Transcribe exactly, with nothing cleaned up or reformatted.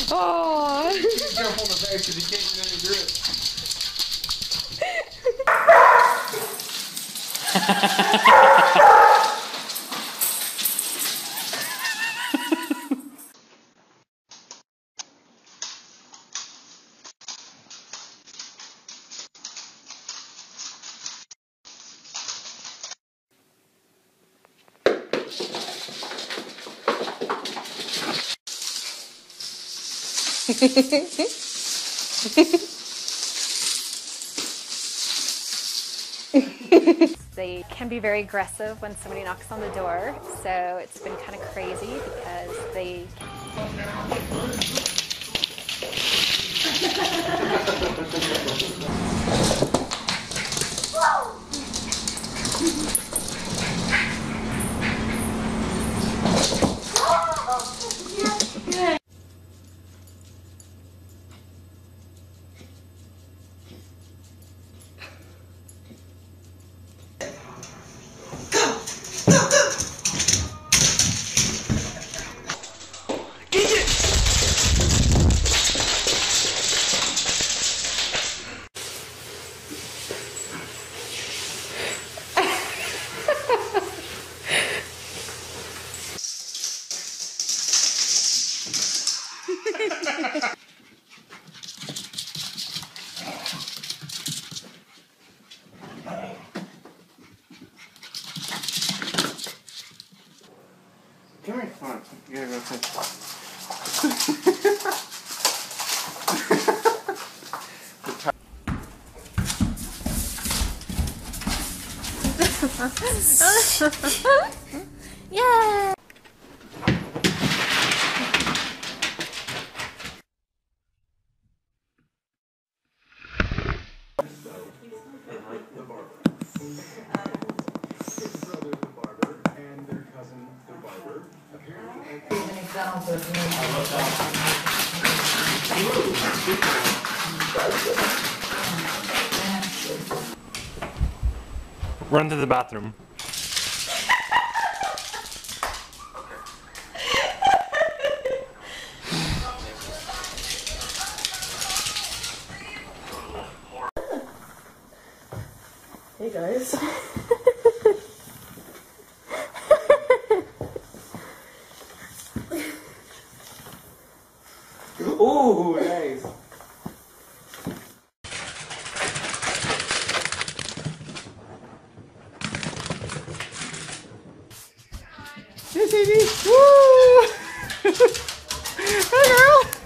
Oh. Be careful on the base because you can't get any grip. They can be very aggressive when somebody knocks on the door, so it's been kind of crazy because they Come here. Come on. You gotta go sit. yeah. Run to the bathroom. Hey guys. Ooh, nice. Yes, baby. Woo! Hey, girl.